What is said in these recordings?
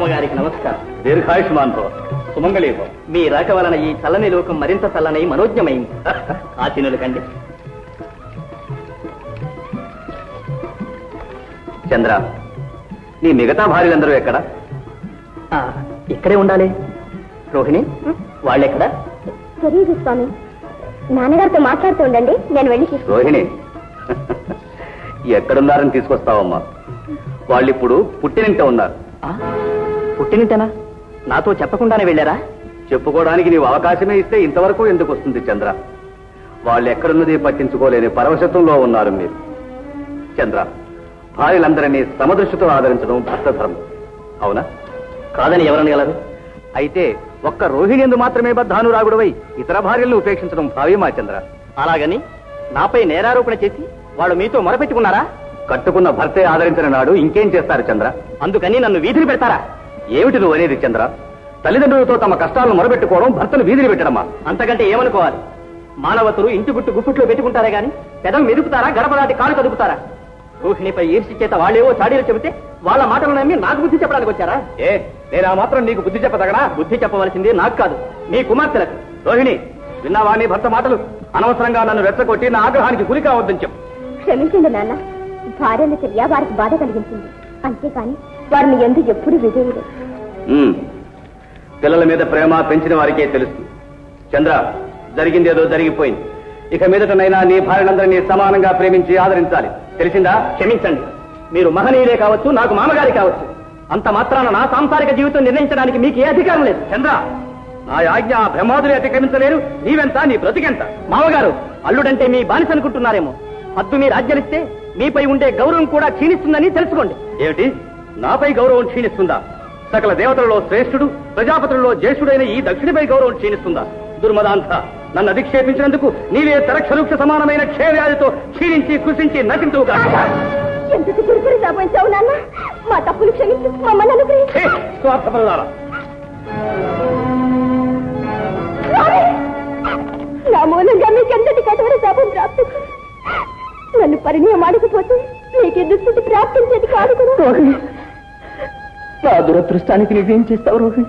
మామగారికి నమస్కారం. దీర్ఘాయుష్మాన్ భవ, సుమంగళీ భవ. మీ రాక వలన ఈ చల్లని లోకం మరింత చల్లనై మనోజ్ఞమైంది. ఆశీనులు కండి. చంద్ర, నీ మిగతా భార్యలందరూ ఎక్కడ? ఇక్కడే ఉండాలి. రోహిణి, వాళ్ళెక్కడా? తెలియదు స్వామి. నాన్నగారితో మాట్లాడుతూ ఉండండి, నేను వెళ్ళి రోహిణి, ఎక్కడున్నారని తీసుకొస్తావమ్మా? వాళ్ళిప్పుడు పుట్టినింట ఉన్నారు. పుట్టినింటనా? నాతో చెప్పకుండానే వెళ్ళారా? చెప్పుకోవడానికి నీవు అవకాశమే ఇస్తే ఇంతవరకు ఎందుకు వస్తుంది చంద్ర? వాళ్ళు ఎక్కడున్నది పట్టించుకోలేని పరవశత్వంలో ఉన్నారు మీరు. చంద్ర, భార్యలందరినీ సమదృష్టితో ఆదరించడం భర్త ధర్మం, అవునా? కాదని ఎవరనగలరు? అయితే ఒక్క రోహిణి మాత్రమే బద్ధానురాగుడవై ఇతర భార్యలను ఉపేక్షించడం భావ్యమా చంద్ర? అలాగని నాపై నేరారోపణ చేసి వాళ్ళు మీతో మొరపెట్టుకున్నారా? కట్టుకున్న భర్తే ఆదరించిన నాడు ఇంకేం చేస్తారు చంద్ర? అందుకని నన్ను వీధిని పెడతారా? ఏమిటి నువ్వు అనేది చంద్ర? తల్లిదండ్రులతో తమ కష్టాలను మొరబెట్టుకోవడం, భర్తను వీధిని పెట్టడమా? అంతకంటే ఏమనుకోవాలి? మానవతులు ఇంటి గుట్టు గుప్పిట్లో పెట్టుకుంటారే గాని పెదం మెదుపుతారా, గడప దాటి కాలు కదుపుతారా? రోహిణిపై ఈర్ష్య చేత వాళ్ళేవో చాడీలు చెబితే వాళ్ళ మాటలు నమ్మి నాకు బుద్ధి చెప్పడానికి వచ్చారా? నేను ఆ మాత్రం నీకు బుద్ధి చెప్పదగనా? బుద్ధి చెప్పవలసింది నాకు కాదు, మీ కుమార్తెలకు. రోహిణి, విన్నావా నీ భర్త మాటలు? అనవసరంగా నన్ను రెచ్చగొట్టి నా ఆగ్రహానికి గురి కావద్దని చెప్పు. క్షమించండి నాన్న. భార్యల చర్య వారికి బాధ కలిగించింది, అంతేకాని వారిని ఎందుకు ఎప్పుడు విజయుడు. పిల్లల మీద ప్రేమ పెంచిన వారికే తెలుస్తుంది. చంద్ర, జరిగిందేదో జరిగిపోయింది. ఇక మీదటనైనా నీ భార్యలందరినీ సమానంగా ప్రేమించి ఆదరించాలి, తెలిసిందా? క్షమించండి, మీరు మహనీయులే కావచ్చు, నాకు మామగారి కావచ్చు. అంత మాత్రాన నా సాంసారిక జీవితం నిర్ణయించడానికి మీకు ఏ అధికారం లేదు. చంద్ర, నా ఆజ్ఞ బ్రహ్మాదులు అతిక్రమించలేరు. నీవెంత, నీ బ్రతికెంత? మామగారు, అల్లుడంటే మీ బానిస అనుకుంటున్నారేమో. హద్దు మీరు ఆజ్ఞలిస్తే మీపై ఉండే గౌరవం కూడా క్షీణిస్తుందని తెలుసుకోండి. ఏమిటి? నాపై గౌరవం క్షీణిస్తుందా? సకల దేవతలలో శ్రేష్ఠుడు, ప్రజాపతులలో జ్యేష్ఠుడైన ఈ దక్షిణపై గౌరవం క్షీణిస్తుందా? దుర్మదాంత, నన్ను అధిక్షేపించినందుకు నీవే తరక్షరుక్ష సమానమైన క్షయవ్యాధితో క్షీణించి కృషించి నశించుగా. ఎందుకు గురుకుని రాబోయించావు నాన్న? మా తప్పులు క్షమించు, మమ్మల్ని అనుగ్రహించు. స్వార్థపరులారా, నా మూలంగా మీకెంతటి కఠోర శాపం ప్రాప్తి. నన్ను పరిణయం ఆడకపోతే మీకే దుస్థితి ప్రాప్తించేది కాదు కదా. రోహిణి, నా దురదృష్టానికి నువ్వేం చేస్తావు రోహిణి?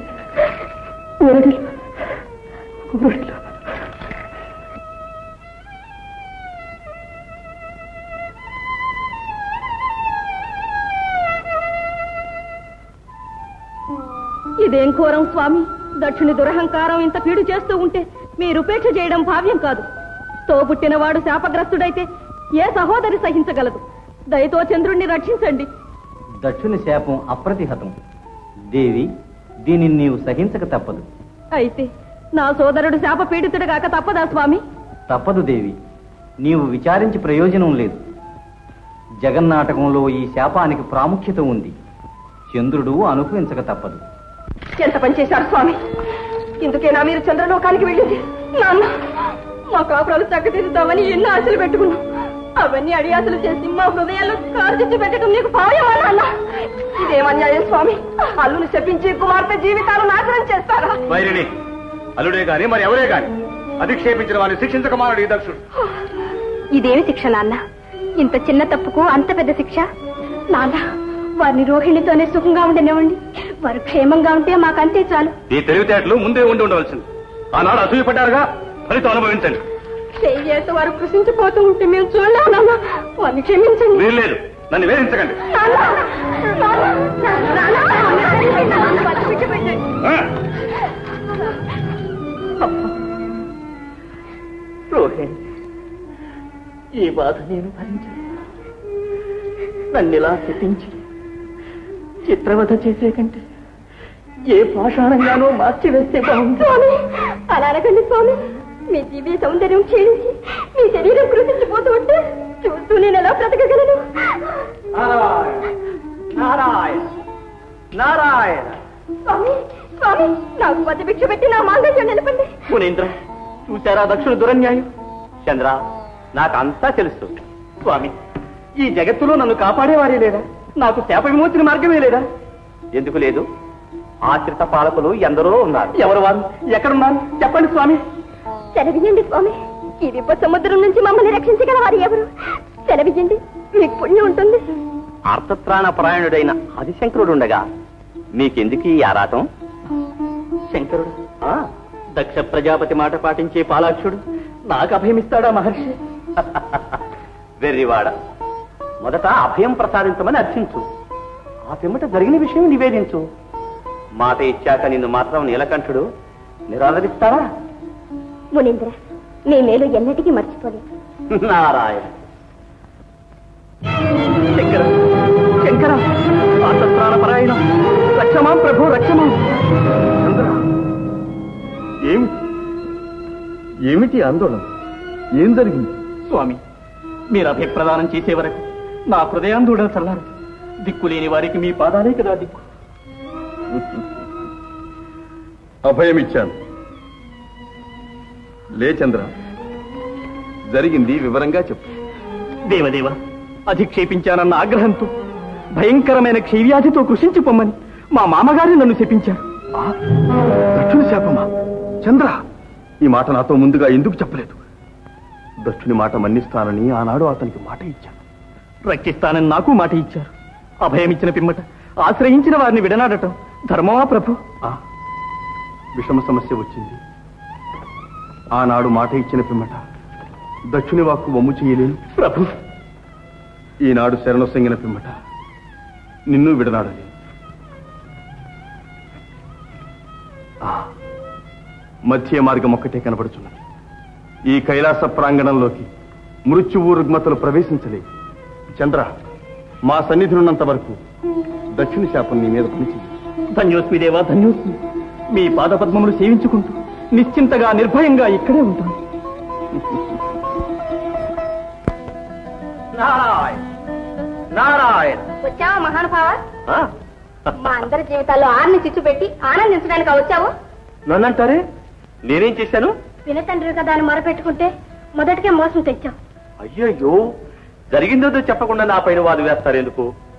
ఇదేం ఘోరం స్వామి. దక్షుని దురహంకారం ఇంత పీడు చేస్తూ ఉంటే మీరు ఉపేక్ష చేయడం భావ్యం కాదు. తోబుట్టినవాడు శాపగ్రస్తుడైతే ఏ సహోదరి సహించగలదు? దయతో చంద్రుణ్ణి రక్షించండి. దక్షుని శాపం అప్రతిహతం. దేవి, దీనిని నీవు సహించక తప్పదు. అయితే నా సోదరుడు శాప పీడితుడుగాక తప్పదా స్వామి? తప్పదు దేవి, నీవు విచారించి ప్రయోజనం లేదు. జగన్నాటకంలో ఈ శాపానికి ప్రాముఖ్యత ఉంది. చంద్రుడు అనుభవించక తప్పదు. ఎంత పని చేశారు స్వామి? ఇందుకేనా మీరు చంద్రలోకానికి వెళ్ళింది? నాన్న, మా కాపురాలు చక్కదిద్దుతామని ఎన్నో ఆశలు పెట్టుకున్నాం. అవన్నీ అడియాసలు చేసి మా హృదయాల్లో కార్చిచ్చి పెట్టడం నీకు భావ్యమా నాన్న? ఇదేమన్యాయం స్వామి? అల్లుని శపించి కుమార్తె జీవితాలు నాశనం చేస్తారా? వైరిని, అల్లుడే గాని మరి ఎవరే గాని అధిక్షేపించిన వారిని శిక్షించక మానడు ఈ దక్షుడు. ఇదేమి శిక్ష నాన్న? ఇంత చిన్న తప్పుకు అంత పెద్ద శిక్ష? నాన్న, వారిని రోహిణితోనే సుఖంగా ఉండనివ్వండి. వారు క్షేమంగా ఉంటే మాకంతే చాలు. ఈ తెలివితేటలు ముందే ఉండి ఉండవలసింది. ఆనాడు అసూయపడ్డారుగా, ఫలితం అనుభవించండి. చేయేత వారు కృషించిపోతూ ఉంటే మేము చూడలేము నాన్న. వారిని క్షమించండి. మీరు లేదు, నన్ను వేధించకండి. రోహిణి, ఈ బాధ నేను భరించను. నన్నిలా శపించి చిత్రవధ చేసే కంటే ఏ పాషాణంగానో మార్చివేస్తే బాగుంది. అలా అనకండి స్వామి. మీ దివ్య సౌందర్యం క్షీణించి మీ శరీరం కృషించిపోతూ ఉంటే చూస్తూ నేను ఎలా బ్రతకగలను? నారాయణ, నారాయణ. స్వామి, స్వామి, నాకు ప్రతిభిక్ష పెట్టి నా మాంగళ్యం నిలపండి. మునీంద్ర, చూశారా దక్షుడు దురన్యాయం? చంద్ర, నాకంతా తెలుసు. స్వామి, ఈ జగత్తులో నన్ను కాపాడేవారే లేదా? నాకు శాప విమోచన మార్గమే లేదా? ఎందుకు లేదు? ఆశ్రిత పాలకులు ఎందరో ఉన్నారు. ఎవరు వారు? ఎక్కడున్నారు? చెప్పండి స్వామి. సెలవియండి స్వామి. ఈ విప సముద్రం నుంచి మమ్మల్ని రక్షించగల వారు ఎవరు? సెలవియండి, మీకు పుణ్యం ఉంటుంది. అర్థత్రాణ పరాయణుడైన ఆదిశంకరుడుండగా మీకెందుకు ఈ ఆరాటం? శంకరుడు దక్ష ప్రజాపతి మాట పాటించే పాలాక్షుడు నాకు అభయమిస్తాడా మహర్షి? వెర్రివాడ, మొదట అభయం ప్రసాదించమని అర్థించు. ఆ పిమ్మట జరిగిన విషయం నివేదించు. మాట ఇచ్చాక నిన్ను మాత్రం నీలకంఠుడు నిరాదరిస్తారా? మునీంద్ర, నీ మేలు ఎన్నటికీ మర్చిపోలేదు. నారాయణ. శంకర శంకర ఆర్తత్రాణపరాయణ రక్షమాం ప్రభు రక్షమాం. ఏమిటి ఆందోళన? ఏం జరిగింది? స్వామి, మీరు అభిప్రదానం చేసే వరకు నా హృదయాందోళన చల్లారు. దిక్కులేని వారికి మీ పాదాలే కదా దిక్కు. అభయమిచ్చాను. లే చంద్ర, జరిగింది వివరంగా చెప్పు. దేవదేవ, అధిక్షేపించానన్న ఆగ్రహంతో భయంకరమైన క్షయవ్యాధితో కృషించి పొమ్మని మా మామగారి నన్ను శపించారు. దక్షుని శాపమా? చంద్ర, ఈ మాట నాతో ముందుగా ఎందుకు చెప్పలేదు? దక్షుని మాట మన్నిస్తానని ఆనాడు అతనికి మాట ఇచ్చాను. రక్షిస్తానని నాకు మాట ఇచ్చారు. అభయమిచ్చిన పిమ్మట ఆశ్రయించిన వారిని విడనాడటం ధర్మమా ప్రభు? విషమ సమస్య వచ్చింది. ఆనాడు మాట ఇచ్చిన పిమ్మట దక్షుని వాక్కు వమ్ము చేయలేను ప్రభు. ఈనాడు శరణొసంగిన పిమ్మట నిన్ను విడనాడలేను. మధ్య మార్గం ఒక్కటే కనబడుచున్నది. ఈ కైలాస ప్రాంగణంలోకి మృత్యువు రుగ్మతలు ప్రవేశించలేవు. చంద్ర, మా సన్నిధినున్నంత వరకు దక్షిణ శాపం నీ మీద పనిచేయదు. ధన్యోస్మి దేవా, ధన్యోస్మి. మీ పాదపద్మములు సేవించుకుంటూ నిశ్చింతగా నిర్భయంగా ఇక్కడే ఉంటాను. నారాయణ నారాయణ. వచ్చావా మహానుభావ? మా అందరి జీవితాల్లో ఆర్ని చిచ్చు పెట్టి ఆనందించడానికి వచ్చావు. నన్నంటారే? నేనేం చేశాను? వినతండ్రి కదా అని మొరపెట్టుకుంటే మొదటికే మోసం తెచ్చావు. అయ్యయ్యో, జరిగిందో చెప్పకుండా నా పైన వాదు వేస్తారెందుకు?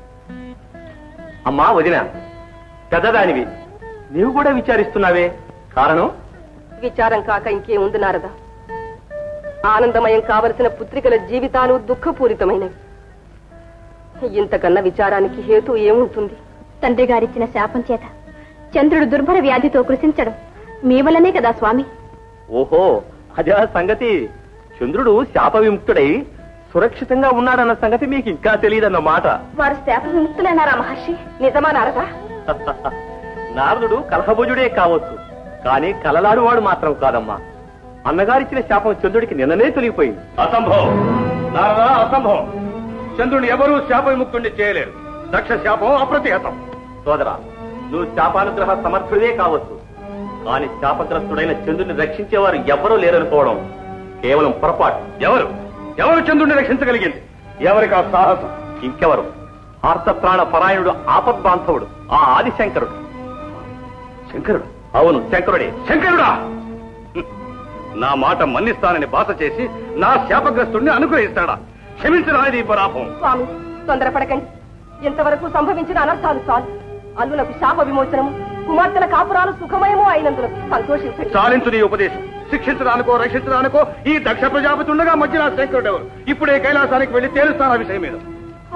అమ్మా వదిన, పెద్దదానివి, నీవు కూడా విచారిస్తున్నావే, కారణం? విచారం కాక ఇంకేముంది నారదా? ఆనందమయం కావలసిన పుత్రికల జీవితాలు దుఃఖపూరితమైనవి. ఇంతకన్నా విచారానికి హేతు ఏముంటుంది? తండ్రి గారిచ్చిన శాపం చేత చంద్రుడు దుర్భర వ్యాధితో కృషించడం మీ వల్లనే కదా స్వామి. ఓహో, అదే సంగతి. చంద్రుడు శాప విముక్తుడై సురక్షితంగా ఉన్నాడన్న సంగతి మీకు ఇంకా తెలియదన్నమాట. వారు శాప విముక్తులైనారా మహర్షి? నిజమా నారదా? నారదుడు కలహభుజుడే కావచ్చు, కానీ కలలాడువాడు మాత్రం కాదమ్మా. అన్నగారిచ్చిన శాపం చంద్రుడికి నిన్ననే తొలగిపోయింది. అసంభవం నారదా, అసంభవం. చంద్రుని ఎవరూ శాప విముక్తుడిని చేయలేరు. దక్ష శాపం అప్రతిహతం. సోదరా, నువ్వు శాపానుగ్రహ సమర్థుడే కావచ్చు, కానీ శాపగ్రస్తుడైన చంద్రుని రక్షించేవారు ఎవరూ లేరనుకోవడం కేవలం పొరపాటు. ఎవరు చంద్రుడిని రక్షించగలిగింది? ఎవరికి ఆ సాహసం? ఇంకెవరు? ఆర్తప్రాణ పరాయణుడు, ఆపద్బాంధవుడు, ఆ ఆదిశంకరుడు. శంకరుడు? అవును, శంకరుడే. శంకరుడా? నా మాట మన్నిస్తానని బాస చేసి నా శాపగ్రస్తుడిని అనుగ్రహిస్తాడా? క్షమించరాది పరాపం. స్వామి, తొందరపడకండి. ఇంతవరకు సంభవించిన అనర్థాలు చాలు. అల్లులకు శాప విమోచనము, కుమార్తెల కాపురాలు సుఖమయమో అయినందులకు సంతోషించండి. చాలించు నీ ఉపదేశం. శిక్షించడానికో రక్షించడానికో ఈ దక్ష ప్రజాపతి ఉండగా మధ్య నా శంకరుడు ఎవరు? ఇప్పుడే కైలాసానికి వెళ్లి తేలుస్తాను ఆ విషయం మీద.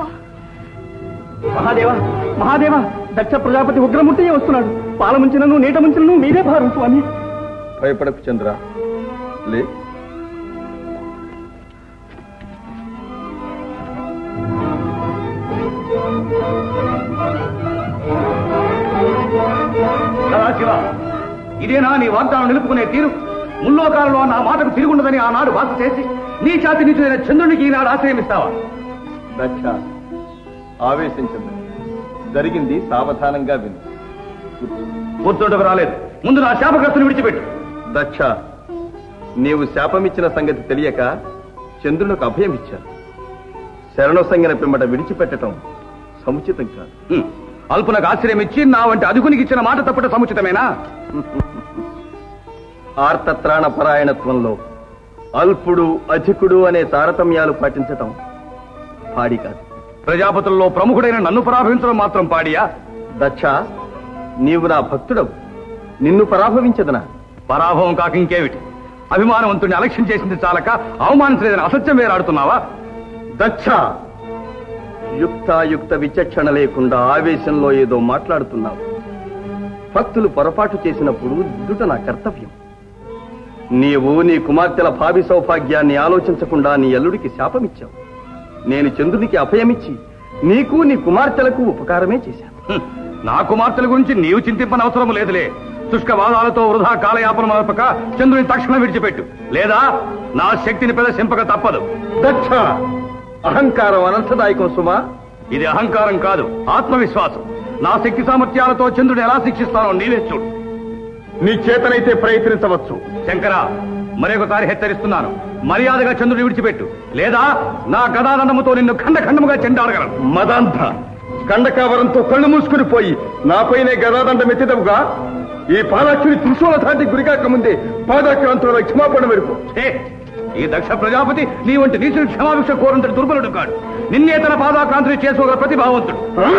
మహాదేవ మహాదేవ, దక్ష ప్రజాపతి ఉగ్రమూర్తియే వస్తున్నాడు. పాల ముంచినను నీట ముంచినను మీరే భారం స్వామి. భయపడకు చంద్ర, లే. సదాశివ, ఇదేనా నీ వాగ్దానం నిలుపుకునే తీరు? ముల్లోకాలలో నా మాటకు తిరుగుండదని ఆనాడు బాధ చేసి నీ ఛాతి నిచ్చిన చంద్రునికి ఈనాడు ఆశ్రయమిస్తావా? దక్ష, ఆవేశించదు. జరిగింది సావధానంగా విను. కూర్చోటకు రాలేదు. ముందు నా శాపగ్రస్తుని విడిచిపెట్టు. దక్ష, నీవు శాపమిచ్చిన సంగతి తెలియక చంద్రునికి అభయం ఇచ్చాను. శరణొసంగిన పిమ్మట విడిచిపెట్టడం సముచితం కాదు. అల్పునకు ఆశ్రయం ఇచ్చి నా వంటి అదుకునికి ఇచ్చిన మాట తప్పట సముచితమేనా? ఆర్తత్రాణ పరాయణత్వంలో అల్పుడు అధికుడు అనే తారతమ్యాలు పాటించటం పాడి కాదు. ప్రజాపతుల్లో ప్రముఖుడైన నన్ను పరాభవించడం మాత్రం పాడియా? దక్ష, నీవు నా భక్తుడవు, నిన్ను పరాభవించదనా? పరాభవం కాక ఇంకేమిటి? అభిమానవంతుడిని అలక్ష్యం చేసింది చాలక అవమానించలేదని అసత్యం వేరాడుతున్నావా? దక్ష, యుక్తాయుక్త విచక్షణ లేకుండా ఆవేశంలో ఏదో మాట్లాడుతున్నావు. భక్తులు పొరపాటు చేసినప్పుడు దిద్దుట నా కర్తవ్యం. నీవు నీ కుమార్తెల భావి సౌభాగ్యాన్ని ఆలోచించకుండా నీ అల్లుడికి శాపమిచ్చావు. నేను చంద్రునికి అభయమిచ్చి నీకు నీ కుమార్తెలకు ఉపకారమే చేశాను. నా కుమార్తెల గురించి నీవు చింతింపనవసరం లేదులే. శుష్కవాదాలతో వృధా కాలయాపన నడపక చంద్రుని తక్షణం విడిచిపెట్టు, లేదా నా శక్తిని ప్రదర్శింపక తప్పదు. దక్ష, అహంకారం అనర్థదాయకం సుమా. ఇది అహంకారం కాదు, ఆత్మవిశ్వాసం. నా శక్తి సామర్థ్యాలతో చంద్రుని ఎలా శిక్షిస్తానో నీవే చూడు. నీ చేతనైతే ప్రయత్నించవచ్చు. శంకర, మరొకసారి హెచ్చరిస్తున్నాను, మర్యాదగా చంద్రుని విడిచిపెట్టు, లేదా నా గదాదండముతో నిన్ను ఖండఖండముగా చెండాడగలను. మదాంధ, కండకావరంతో కళ్ళు మూసుకుని పోయి నాపైనే గదాదండం ఎత్తిదవుగా. ఈ పాలాక్షుని త్రిశూల ధాటి గురికాక ముందే పాదాక్రాంతుల క్షమాపణ వెరుపు. ఈ దక్ష ప్రజాపతి నీ వంటి నీచుని క్షమాభిక్ష కోరంతటి దుర్బలుడు కాడు. నిన్నే తన పాదాక్రాంతుని చేసుకోగల ప్రతిభావంతుడు.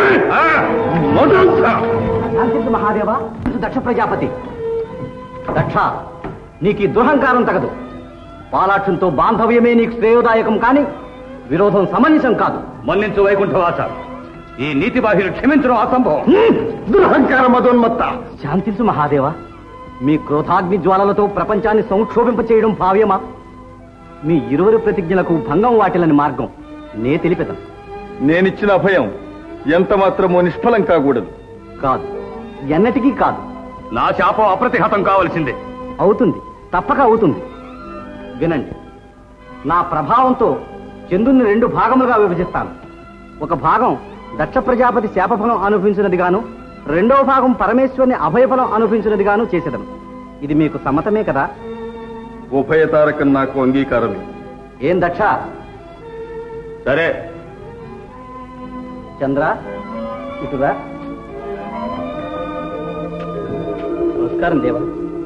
మహాదేవ, దక్ష ప్రజాపతి. దక్ష, నీకు దురహంకారం తగదు. పాలాక్షంతో బాంధవ్యమే నీకు శ్రేయోదాయకం కాని విరోధం సమంజసం కాదు. మన్నించు వైకుంఠవాస, ఈ నీతి బాహ్యులు క్షమించడం అసంభవం. దురహంకార మదోన్మత్త. శాంతించు మహాదేవ. మీ క్రోధాగ్ని జ్వాలలతో ప్రపంచాన్ని సంక్షోభింప చేయడం భావ్యమా? మీ ఇరువురి ప్రతిజ్ఞలకు భంగం వాటిలని మార్గం నే తెలిపెదను. నేనిచ్చిన అభయం ఎంత మాత్రమో నిష్ఫలం కాకూడదు. కాదు, ఎన్నటికీ కాదు. నా శాపం అప్రతిహతం కావలసిందే. అవుతుంది, తప్పక అవుతుంది. వినండి, నా ప్రభావంతో చంద్రుని 2 భాగములుగా విభజిస్తాను. ఒక భాగం దక్ష ప్రజాపతి శాపఫలం అనుభవించినదిగాను, 2వ భాగం పరమేశ్వరుని అభయఫలం అనుభవించినదిగాను చేసేదను. ఇది మీకు సమ్మతమే కదా? ఉభయతారకం నాకు అంగీకారమే. ఏం దక్ష? సరే. చంద్ర, ఇటురా. నమస్కారం దేవా.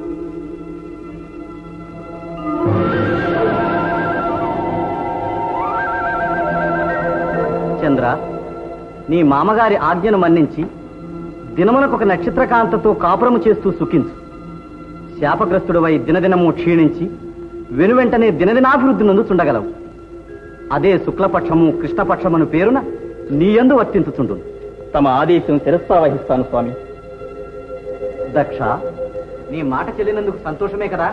చంద్ర, నీ మామగారి ఆజ్ఞను మన్నించి దినమునకొక నక్షత్రకాంతతో కాపురము చేస్తూ సుఖించు. శాపగ్రస్తుడివై దినదినము క్షీణించి వెనువెంటనే దినదినాభివృద్ధి నందుచుండగలవు. అదే శుక్లపక్షము కృష్ణపక్షమును పేరున నీయందు వర్తించుచుండు. తమ ఆదేశం శిరస్సావహిస్తాను స్వామి. దక్ష, నీ మాట చెల్లినందుకు సంతోషమే కదా?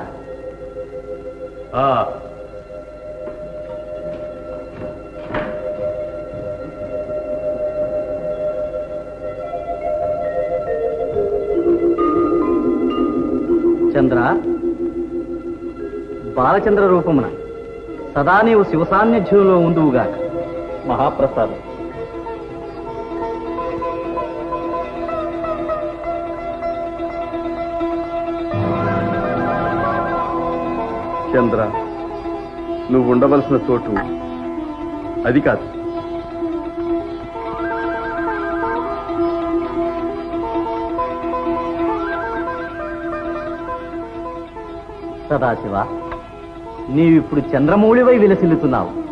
చంద్ర, బాలచంద్ర రూపమున సదా నీవు శివసాన్నిధ్యంలో ఉందువుగాక. మహాప్రసాదం. చంద్ర, నువ్వు ఉండవలసిన చోటు అది కాదు. సదాశివ, నీవిప్పుడు చంద్రమౌళివై విలసిల్లుతున్నావు.